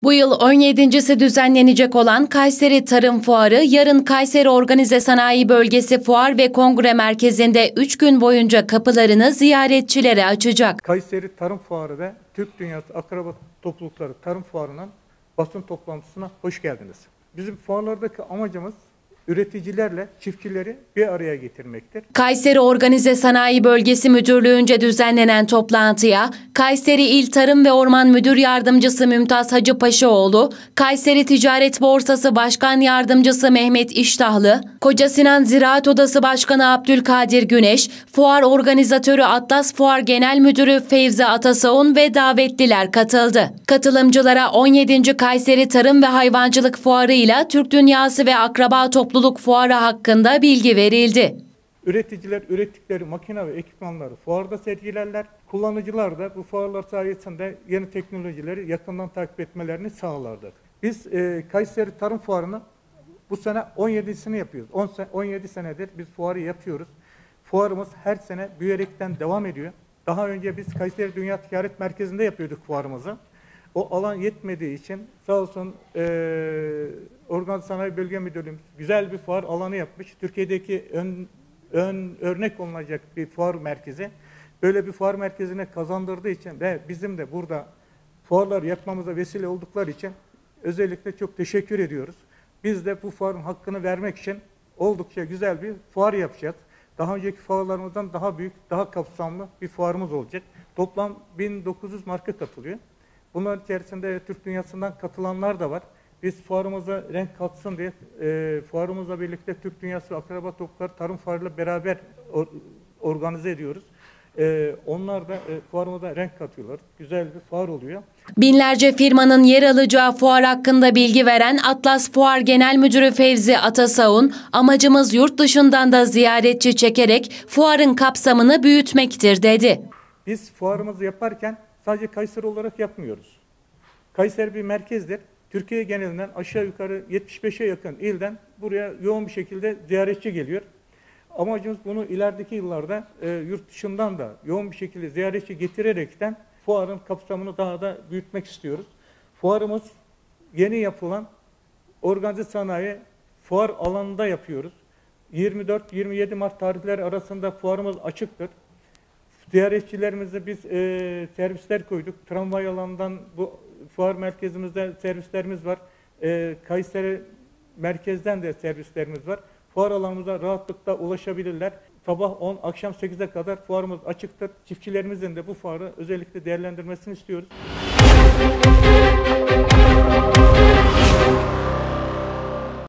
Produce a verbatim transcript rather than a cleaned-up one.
Bu yıl on yedincisi düzenlenecek olan Kayseri Tarım Fuarı, yarın Kayseri Organize Sanayi Bölgesi Fuar ve Kongre Merkezi'nde üç gün boyunca kapılarını ziyaretçilere açacak. Kayseri Tarım Fuarı ve Türk Dünyası Akraba Toplulukları Tarım Fuarı'nın basın toplantısına hoş geldiniz. Bizim fuarlardaki amacımız üreticilerle çiftçileri bir araya getirmektir. Kayseri Organize Sanayi Bölgesi Müdürlüğü'nce düzenlenen toplantıya Kayseri İl Tarım ve Orman Müdür Yardımcısı Mümtaz Hacıpaşaoğlu, Kayseri Ticaret Borsası Başkan Yardımcısı Mehmet İştahlı, Koca Sinan Ziraat Odası Başkanı Abdülkadir Güneş, Fuar Organizatörü Atlas Fuar Genel Müdürü Fevzi Atasaun ve davetliler katıldı. Katılımcılara on yedinci Kayseri Tarım ve Hayvancılık Fuarı ile Türk Dünyası ve Akraba Topluluk Fuarı hakkında bilgi verildi. Üreticiler ürettikleri makine ve ekipmanları fuarda sergilerler. Kullanıcılar da bu fuarlar sayesinde yeni teknolojileri yakından takip etmelerini sağlarlar. Biz e, Kayseri Tarım Fuarı'nı bu sene on yedisini yapıyoruz. on yedi senedir biz fuarı yapıyoruz. Fuarımız her sene büyüyerekten devam ediyor. Daha önce biz Kayseri Dünya Ticaret Merkezi'nde yapıyorduk fuarımızı. O alan yetmediği için sağ olsun e, Organize Sanayi Bölge Müdürlüğümüz güzel bir fuar alanı yapmış. Türkiye'deki ön, ön örnek olunacak bir fuar merkezi. Böyle bir fuar merkezine kazandırdığı için ve bizim de burada fuarlar yapmamıza vesile oldukları için özellikle çok teşekkür ediyoruz. Biz de bu fuarın hakkını vermek için oldukça güzel bir fuar yapacağız. Daha önceki fuarlarımızdan daha büyük, daha kapsamlı bir fuarımız olacak. Toplam bin dokuz yüz marka katılıyor. Bunların içerisinde Türk dünyasından katılanlar da var. Biz fuarımıza renk katsın diye e, fuarımızla birlikte Türk Dünyası ve Akraba Toplulukları Tarım Fuarı'yla beraber or, organize ediyoruz. E, onlar da e, fuarımıza renk katıyorlar. Güzel bir fuar oluyor. Binlerce firmanın yer alacağı fuar hakkında bilgi veren Atlas Fuar Genel Müdürü Fevzi Atasaun, amacımız yurt dışından da ziyaretçi çekerek fuarın kapsamını büyütmektir dedi. Biz fuarımızı yaparken sadece Kayseri olarak yapmıyoruz. Kayseri bir merkezdir. Türkiye genelinden aşağı yukarı yetmiş beşe yakın ilden buraya yoğun bir şekilde ziyaretçi geliyor. Amacımız bunu ilerideki yıllarda e, yurt dışından da yoğun bir şekilde ziyaretçi getirerekten fuarın kapsamını daha da büyütmek istiyoruz. Fuarımız yeni yapılan organize sanayi fuar alanında yapıyoruz. yirmi dört yirmi yedi Mart tarihleri arasında fuarımız açıktır. Ziyaretçilerimize biz e, servisler koyduk. Tramvay alanından bu fuar merkezimizde servislerimiz var. E, Kayseri merkezden de servislerimiz var. Fuar alanımıza rahatlıkla ulaşabilirler. Sabah on, akşam sekize kadar fuarımız açıktır. Çiftçilerimizin de bu fuarı özellikle değerlendirmesini istiyoruz.